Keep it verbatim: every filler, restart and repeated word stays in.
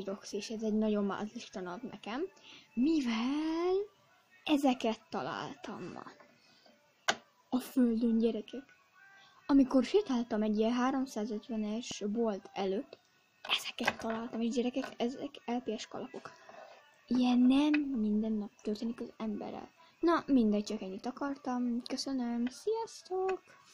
Nitrox, és ez egy nagyon mázlista nap nekem, mivel ezeket találtam ma a földön, gyerekek. Amikor sétáltam egy ilyen háromszázötvenes bolt előtt, ezeket találtam, és gyerekek, ezek el pé es kalapok. Ilyen nem minden nap történik az emberrel. Na, mindegy, csak ennyit akartam. Köszönöm, sziasztok!